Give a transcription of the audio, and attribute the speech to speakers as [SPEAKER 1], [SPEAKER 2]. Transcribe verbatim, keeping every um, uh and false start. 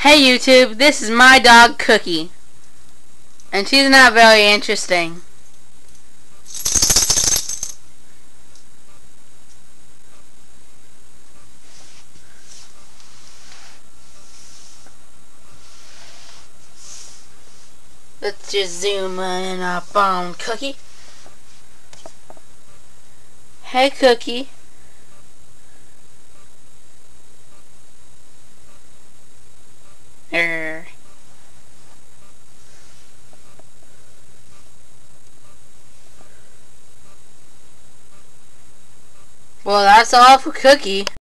[SPEAKER 1] Hey YouTube, this is my dog Cookie, and she's not very interesting. Let's just zoom in up on Cookie. Hey Cookie. Er. Well, that's all for Cookie.